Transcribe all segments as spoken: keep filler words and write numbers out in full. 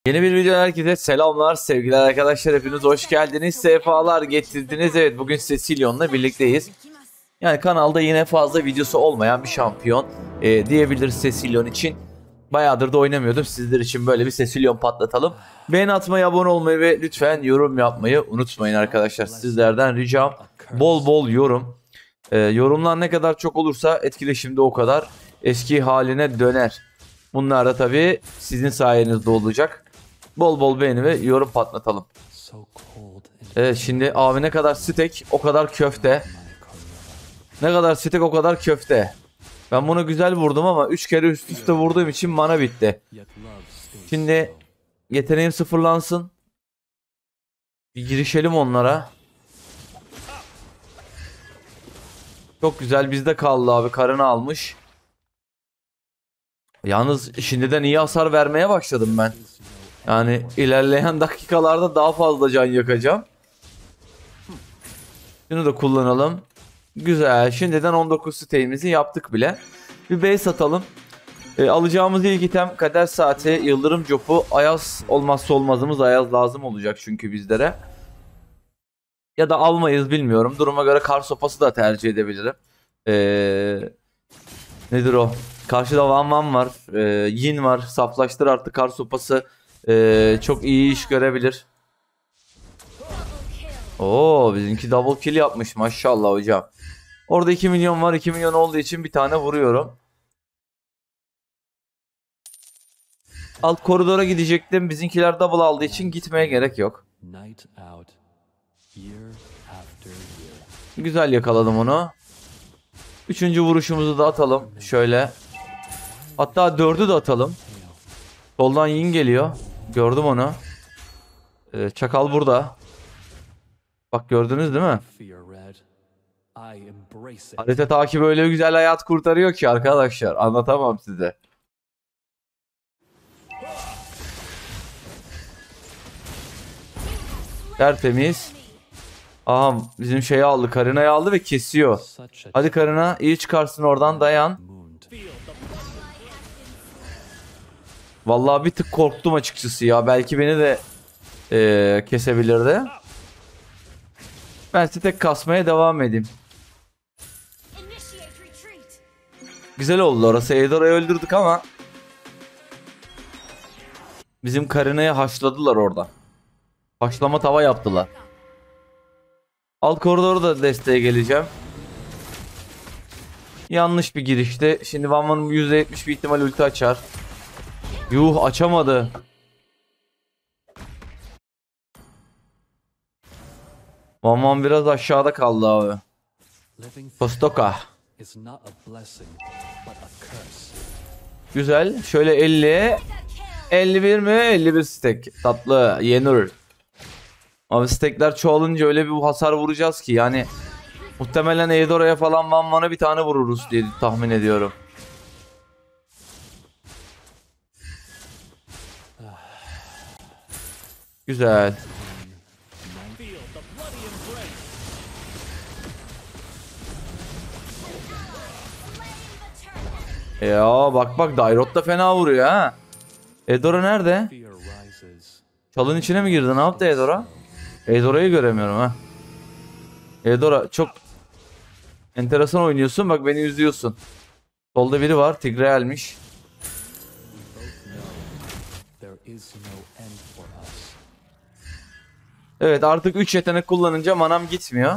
Yeni bir video herkese selamlar sevgili arkadaşlar, hepiniz hoş geldiniz, sefalar getirdiniz. Evet, bugün Cecilion'la birlikteyiz. Yani kanalda yine fazla videosu olmayan bir şampiyon e, diyebiliriz Cecilion için. Bayağıdır da oynamıyordum, sizler için böyle bir Cecilion patlatalım. Beğeni atmayı, abone olmayı ve lütfen yorum yapmayı unutmayın arkadaşlar. Sizlerden ricam bol bol yorum. E, yorumlar ne kadar çok olursa etkileşimde o kadar eski haline döner. Bunlar da tabii sizin sayenizde olacak. Bol bol beğeni ve yorum patlatalım. Evet, şimdi abi ne kadar steak o kadar köfte. Ne kadar steak o kadar köfte. Ben bunu güzel vurdum ama üç kere üst üste vurduğum için mana bitti. Şimdi yeteneğim sıfırlansın. Bir girişelim onlara. Çok güzel, bizde kaldı abi, karını almış. Yalnız şimdiden iyi hasar vermeye başladım ben. Yani ilerleyen dakikalarda daha fazla can yakacağım. Şunu da kullanalım. Güzel. Şimdiden on dokuz siteğimizi yaptık bile. Bir base atalım. E, alacağımız ilk item kader saati, yıldırım copu, ayaz olmazsa olmazımız. Ayaz lazım olacak çünkü bizlere. Ya da almayız, bilmiyorum. Duruma göre kar sopası da tercih edebilirim. E, nedir o? Karşıda Van Van var. E, Yin var. Saflaştır artık, kar sopası e, çok iyi iş görebilir. Oo, bizimki double kill yapmış maşallah hocam. Orada iki milyon var. iki milyon olduğu için bir tane vuruyorum. Alt koridora gidecektim. Bizimkiler double aldığı için gitmeye gerek yok. Güzel yakaladım onu. Üçüncü vuruşumuzu da atalım. Şöyle. Hatta dördü de atalım. Soldan Yin geliyor. Gördüm onu. Ee, Çakal burada. Bak, gördünüz değil mi? Harita takibi öyle güzel hayat kurtarıyor ki arkadaşlar. Anlatamam size. Tertemiz. Aha, bizim şeyi aldı. Karina'yı aldı ve kesiyor. Hadi Karina, iyi çıkarsın oradan, dayan. Vallahi bir tık korktum açıkçası ya. Belki beni de ee, kesebilirdi. Ben size tek kasmaya devam edeyim. Güzel oldu orası. Eidora'yı öldürdük ama bizim Karina'yı haşladılar orada. Haşlama tava yaptılar. Alt koridoru da desteğe geleceğim. Yanlış bir girişti. Şimdi Van Van'ın yüzde yetmiş bir ihtimal ulti açar. Yuh, açamadı. Van Van biraz aşağıda kaldı abi. Postoka. Güzel. Şöyle elli. elli bir mi? elli bir stack. Tatlı. Yenir. Abi stackler çoğalınca öyle bir hasar vuracağız ki yani. Muhtemelen Eidora'ya falan Van Van'a bir tane vururuz diye tahmin ediyorum. Güzel. Ya bak bak, Dairot da fena vuruyor ha. Eidora nerede? Çalın içine mi girdi? Ne yaptı Eidora? Eidora'yı göremiyorum ha. Eidora çok enteresan oynuyorsun. Bak, beni üzüyorsun. Solda biri var. Tigreal'miş. Evet, artık üç yetenek kullanınca manam gitmiyor.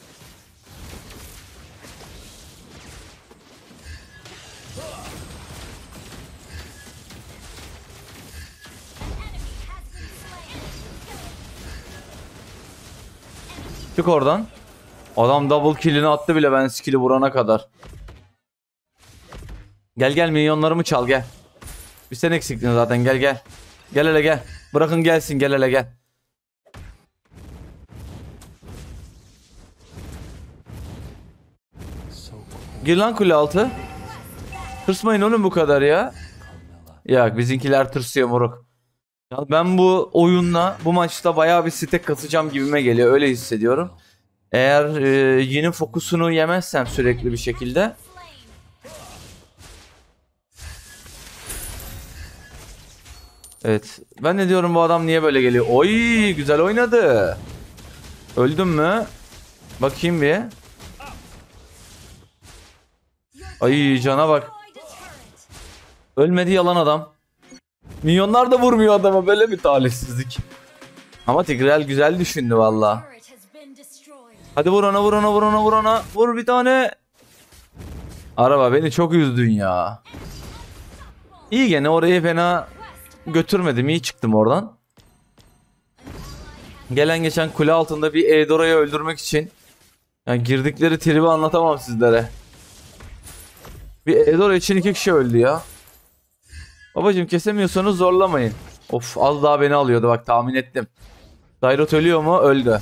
Çık oradan. Adam double kill'ini attı bile ben skill'i vurana kadar. Gel gel, milyonlarımı çal gel. Bir sen eksiktin zaten, gel gel. Gel hele gel. Bırakın gelsin, gel hele gel. Gir lan kule altı. Tırsmayın oğlum bu kadar ya. Ya bizimkiler tırsıyor moruk. Ya ben bu oyunla bu maçta bayağı bir stack kasacağım gibime geliyor, öyle hissediyorum. Eğer e, yeni fokusunu yemezsem sürekli bir şekilde. Evet. Ben ne diyorum, bu adam niye böyle geliyor? Oy, güzel oynadı. Öldüm mü? Bakayım bir. Ay, cana bak. Ölmedi yalan adam. Milyonlar da vurmuyor adama, böyle bir talihsizlik. Ama Tigreal güzel düşündü valla. Hadi vur ona, vur ona, vur ona, vur ona. Vur bir tane. Araba, beni çok üzdün ya. İyi, gene orayı fena götürmedim. İyi çıktım oradan. Gelen geçen kule altında bir Eudora'yı öldürmek için yani girdikleri tribi anlatamam sizlere. Bir Eudora için iki kişi öldü ya. Babacım, kesemiyorsanız zorlamayın. Of, az daha beni alıyordu bak, tahmin ettim. Dairot ölüyor mu? Öldü.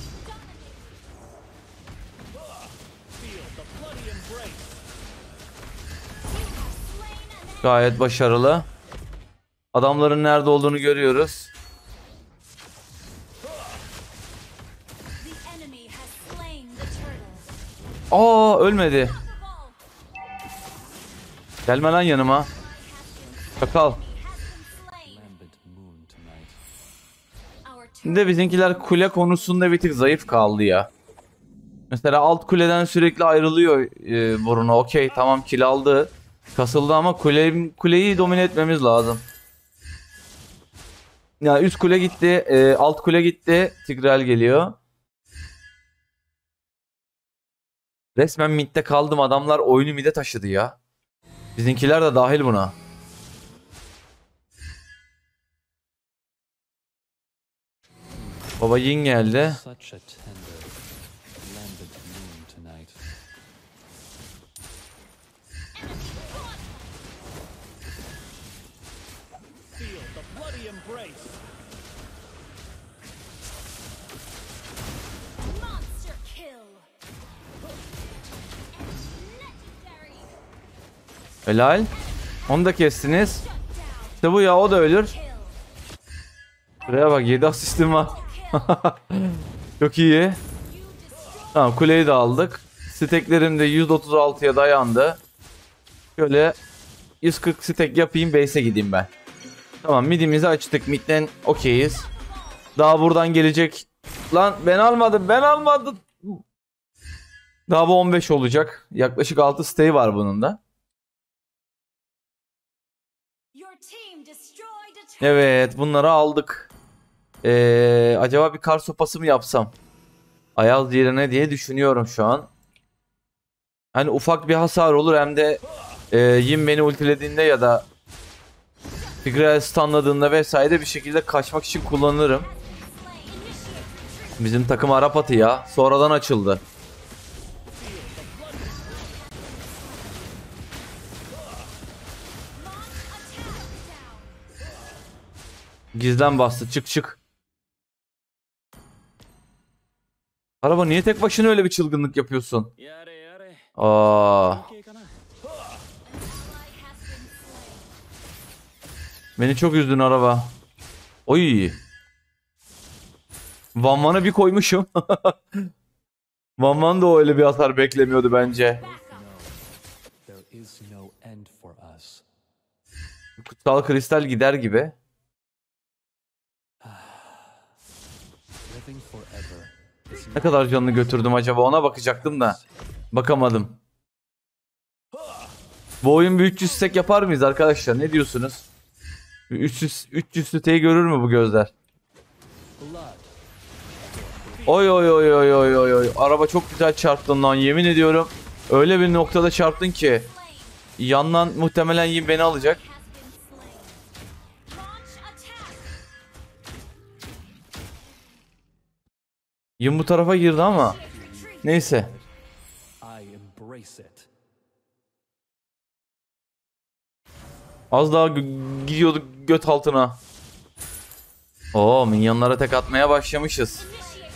Gayet başarılı. Adamların nerede olduğunu görüyoruz. Aa, ölmedi. Gelme lan yanıma. Çakal. Şimdi bizimkiler kule konusunda bir tık zayıf kaldı ya. Mesela alt kuleden sürekli ayrılıyor e, Bruno. Okey, tamam, kill aldı. Kasıldı ama kule, kuleyi domine etmemiz lazım. Ya üst kule gitti, e, alt kule gitti. Tigreal geliyor. Resmen midde kaldım. Adamlar oyunu mid'e taşıdı ya. Bizimkiler de dahil buna. Baba Yin geldi. Helal. Onu da kestiniz. İşte bu ya, o da ölür. Buraya bak, yedi asistim var. Çok iyi. Tamam, kuleyi de aldık. Steklerim de yüz otuz altıya dayandı. Şöyle yüz kırk stek yapayım, base'e gideyim ben. Tamam, midimizi açtık. Mid'den okeyiz. Daha buradan gelecek. Lan ben almadım, ben almadım. Daha bu on beş olacak. Yaklaşık altı stay var bunun da. Evet, bunları aldık. Ee, acaba bir kar sopası mı yapsam? Ayaz yerine diye düşünüyorum şu an. Hani ufak bir hasar olur, hem de e, Yin beni ultilediğinde ya da Tigreal stunladığında vesaire bir şekilde kaçmak için kullanırım. Bizim takım Arap atı ya. Sonradan açıldı. Gizlen bastı. Çık çık. Araba, niye tek başına öyle bir çılgınlık yapıyorsun? Aa. Beni çok üzdün araba. Oy. Van Van'a bir koymuşum. Van Van da öyle bir hasar beklemiyordu bence. Kutsal kristal gider gibi. Ne kadar canını götürdüm acaba, ona bakacaktım da bakamadım. Bu oyun bir üç yüz stack yapar mıyız arkadaşlar, ne diyorsunuz? üç yüz üç yüz stack'i görür mü bu gözler? Oy oy oy oy oy oy oy. Araba çok güzel çarptın lan, yemin ediyorum. Öyle bir noktada çarptın ki yandan muhtemelen Yin beni alacak. Yin bu tarafa girdi ama neyse. Az daha gidiyorduk göt altına. Oo, minyonlara tek atmaya başlamışız.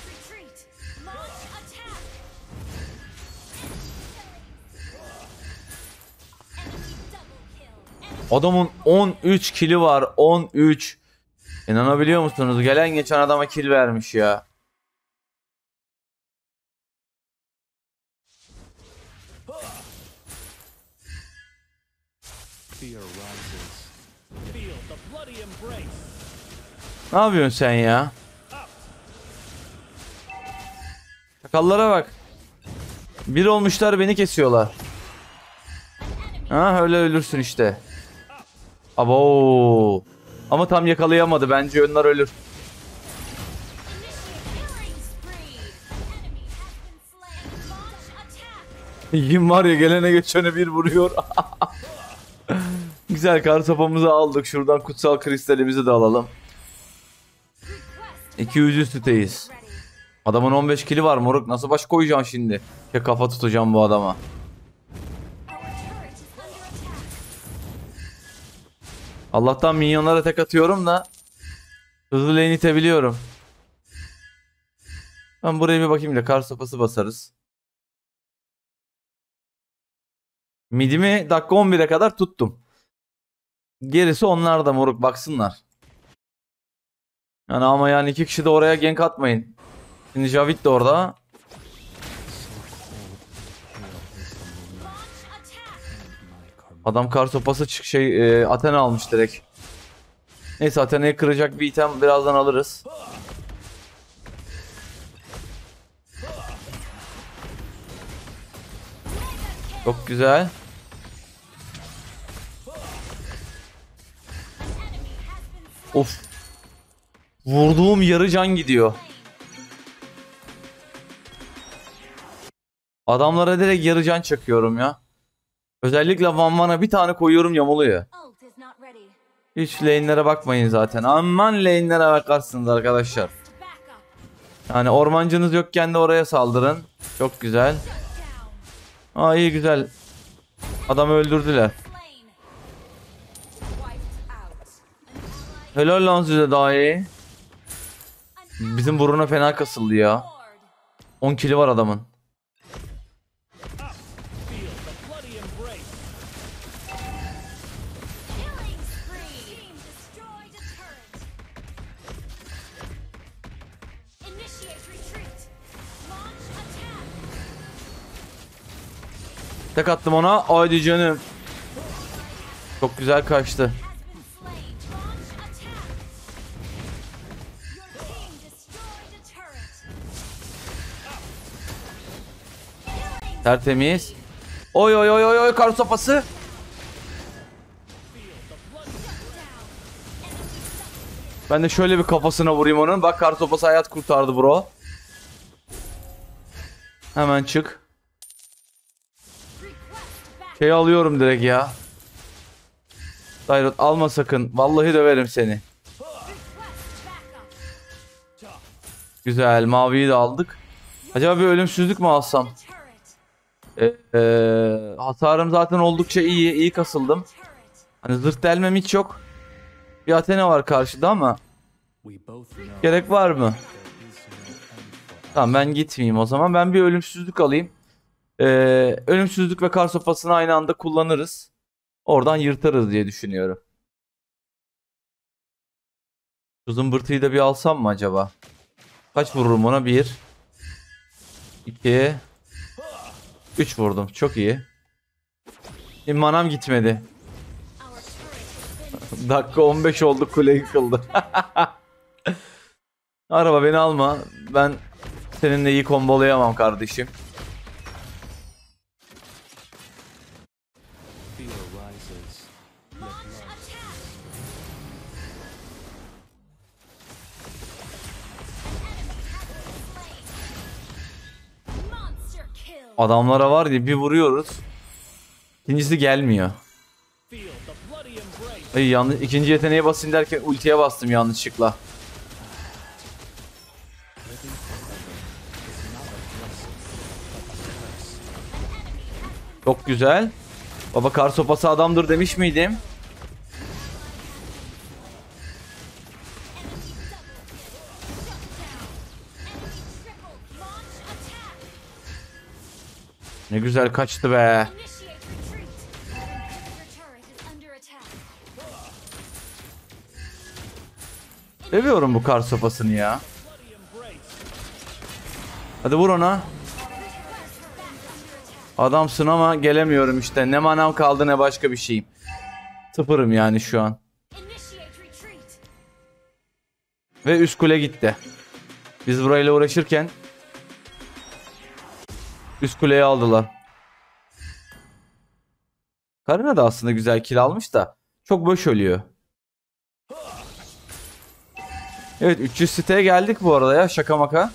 Adamın on üç kili var, on üç. İnanabiliyor musunuz? Gelen geçen adama kill vermiş ya. Ne yapıyorsun sen ya? Çakallara bak. Bir olmuşlar, beni kesiyorlar. Ha, öyle ölürsün işte. Abo. Ama tam yakalayamadı. Bence onlar ölür. Kim var ya, gelene geçene bir vuruyor. Güzel, kar sopamızı aldık. Şuradan kutsal kristalimizi de alalım. iki yüz üstüteyiz. Adamın on beş kili var moruk. Nasıl baş koyacağım şimdi? Ya kafa tutacağım bu adama. Allah'tan minyonlara tek atıyorum da hızlı lane itebiliyorum. Ben buraya bir bakayım da kar sopası basarız. Midimi dakika on bire kadar tuttum. Gerisi onlar da moruk, baksınlar. Yani ama yani iki kişi de oraya gank atmayın. Şimdi Javid de orada. Adam kar sopası çık şey e, Athena almış direkt. Neyse, Athena'yı kıracak bir item birazdan alırız. Çok güzel. Of. Vurduğum yarı can gidiyor. Adamlara direkt yarı can çakıyorum ya. Özellikle Van Van'a bir tane koyuyorum, yamuluyor. Hiç lane'lere bakmayın zaten. Aman lane'lere bakarsınız arkadaşlar. Yani ormancınız yokken de oraya saldırın. Çok güzel. Aa, iyi güzel. Adamı öldürdüler. Helal lan size, daha iyi. Bizim buruna fena kasıldı ya. on kili var adamın. Tek attım ona. Haydi canım. Çok güzel kaçtı. Tertemiz. Oy oy oy oy oy, kar sopası. Ben de şöyle bir kafasına vurayım onun. Bak, kar sopası hayat kurtardı bro. Hemen çık. Şey alıyorum direkt ya. Dairot alma sakın. Vallahi döverim seni. Güzel, maviyi de aldık. Acaba bir ölümsüzlük mü alsam? Ee, e, hasarım zaten oldukça iyi. İyi kasıldım. Hani zırh delmem hiç yok. Bir Athena var karşıda ama gerek var mı? Tamam, ben gitmeyeyim o zaman. Ben bir ölümsüzlük alayım. Ee, ölümsüzlük ve kar sopasını aynı anda kullanırız. Oradan yırtarız diye düşünüyorum. Şu zımbırtıyı da bir alsam mı acaba? Kaç vururum ona? Bir. iki. üç vurdum. Çok iyi. Şimdi manam gitmedi. Dakika on beş oldu, kule yıkıldı. Araba, beni alma. Ben seninle iyi kombolayamam kardeşim. Adamlara var ya, bir vuruyoruz. İkincisi gelmiyor. Ay, yanlış, ikinci yeteneğe basayım derken ultiye bastım yanlışlıkla. Çok güzel. Baba, kar sopası adamdır demiş miydim? Ne güzel kaçtı be. Seviyorum bu kar sopasını ya. Hadi vur ona. Adamsın ama gelemiyorum işte. Ne manam kaldı ne başka bir şeyim. Sıfırım yani şu an. Ve üst kule gitti. Biz burayla uğraşırken üst kuleyi aldılar. Karina da aslında güzel kill almış da çok boş ölüyor. Evet, üç yüz siteye geldik bu arada ya, şaka maka.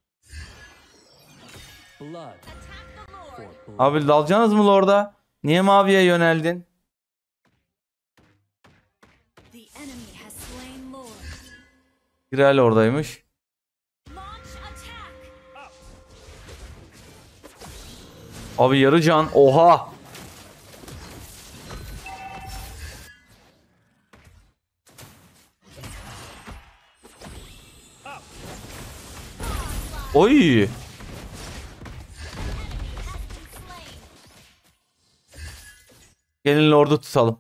Abi dalacaksınız mı Lord'a? Niye maviye yöneldin? Girel oradaymış. Abi yarı can. Oha. Oy. Gelin Lord'u tutalım.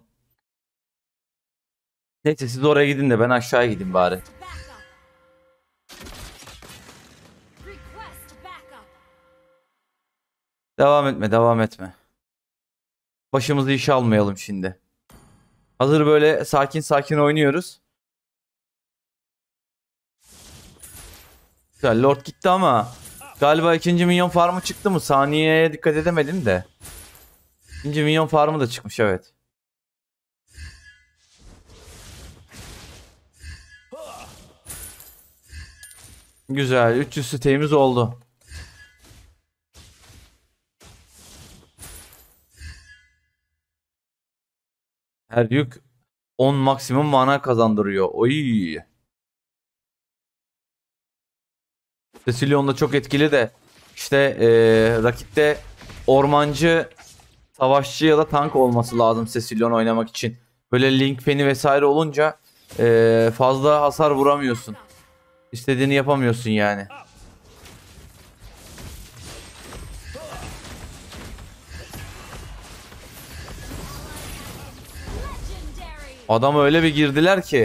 Neyse siz oraya gidin de ben aşağıya gideyim bari. Devam etme, devam etme. Başımızı işe almayalım şimdi. Hazır böyle sakin sakin oynuyoruz. Güzel, Lord gitti ama galiba ikinci minyon farmı çıktı mı? Saniyeye dikkat edemedim de. İkinci minyon farmı da çıkmış, evet. Güzel, üç yüz sitemiz oldu. Her yük on maksimum mana kazandırıyor. Oy. Cecilion da çok etkili de işte ee, rakipte ormancı, savaşçı ya da tank olması lazım Cecilion oynamak için. Böyle Link Penny vesaire olunca ee, fazla hasar vuramıyorsun. İstediğini yapamıyorsun yani. Adam öyle bir girdiler ki.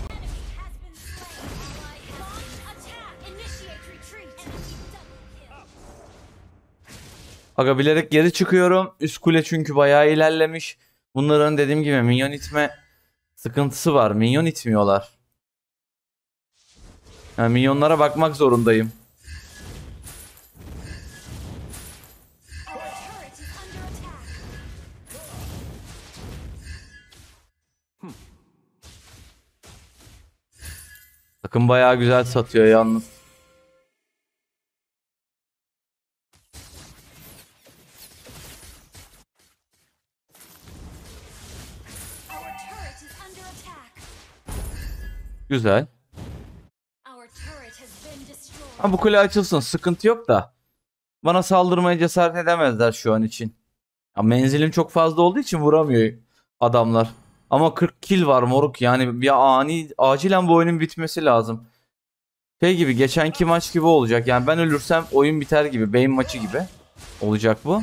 Aga bilerek geri çıkıyorum. Üst kule çünkü bayağı ilerlemiş. Bunların dediğim gibi minyon itme sıkıntısı var. Minyon itmiyorlar. Yani minyonlara bakmak zorundayım. Takım bayağı güzel satıyor yalnız. Güzel. Ha, bu kule açılsın, sıkıntı yok da. Bana saldırmaya cesaret edemezler şu an için. Ya, menzilim çok fazla olduğu için vuramıyor adamlar. Ama kırk kill var moruk, yani bir ani acilen bu oyunun bitmesi lazım. Şey gibi, geçenki maç gibi olacak. Yani ben ölürsem oyun biter gibi, beyin maçı gibi olacak bu.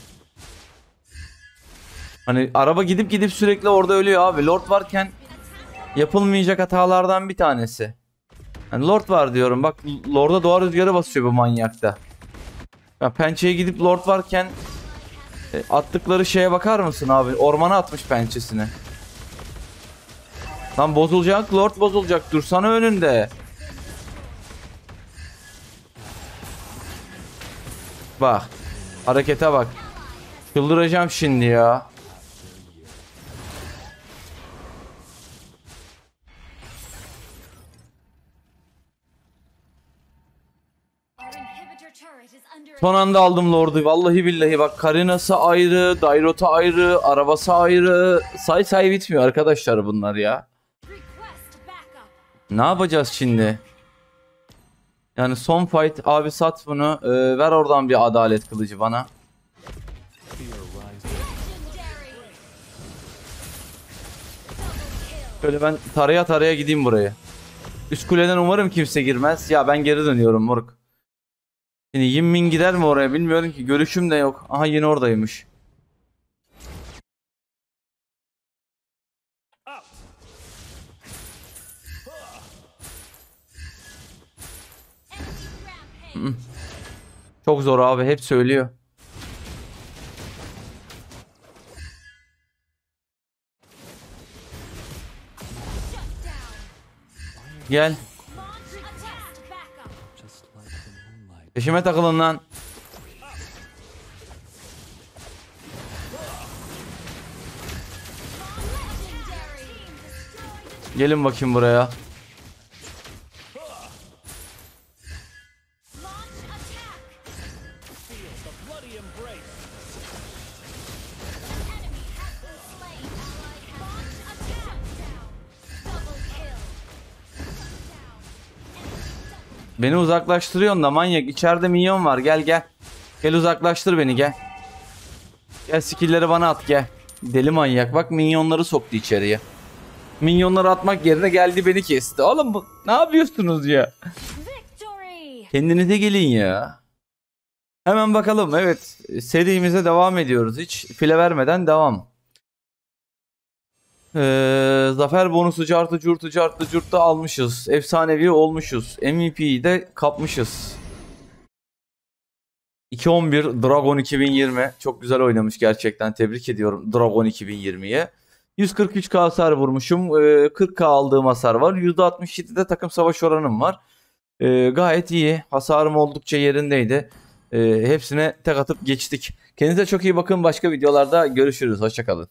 Hani araba gidip gidip sürekli orada ölüyor abi. Lord varken yapılmayacak hatalardan bir tanesi. Yani Lord var diyorum, bak Lord'a doğa rüzgarı basıyor bu manyakta. Ya pençeye gidip Lord varken e, attıkları şeye bakar mısın abi? Ormana atmış pençesini. Lan bozulacak, Lord bozulacak, dursana önünde. Bak harekete bak. Çıldıracağım şimdi ya. Son anda aldım Lord'u. Vallahi billahi bak, Karina'sı ayrı, Dairot'a ayrı, arabası ayrı. Say say bitmiyor arkadaşlar bunlar ya. Ne yapacağız şimdi? Yani son fight abi, sat bunu. Ee, ver oradan bir adalet kılıcı bana. Şöyle ben taraya taraya gideyim buraya. Üst kuleden umarım kimse girmez. Ya ben geri dönüyorum moruk. Şimdi Yimmin gider mi oraya bilmiyorum ki. Görüşüm de yok. Aha yine oradaymış. Çok zor abi, hep söylüyor. Gel. Peşime takılın lan. Gelin bakayım buraya. Beni uzaklaştırıyorsun da manyak. İçeride minyon var. Gel gel. Gel uzaklaştır beni gel. Gel skill'leri bana at gel. Deli manyak. Bak minyonları soktu içeriye. Minyonları atmak yerine geldi beni kesti. Oğlum bu ne yapıyorsunuz ya? Kendinize gelin ya. Hemen bakalım. Evet. Serimize devam ediyoruz. Hiç file vermeden devam. Ee, zafer bonusu cartı curtu cartı curtu almışız. Efsanevi olmuşuz. M V P'yi de kapmışız. iki on bir Dragon iki bin yirmi. Çok güzel oynamış gerçekten. Tebrik ediyorum Dragon iki bin yirmiye. yüz kırk üç K hasar vurmuşum. Ee, kırk K aldığım hasar var. yüzde altmış yedide takım savaş oranım var. Ee, gayet iyi. Hasarım oldukça yerindeydi. Ee, hepsine tek atıp geçtik. Kendinize çok iyi bakın. Başka videolarda görüşürüz. Hoşça kalın.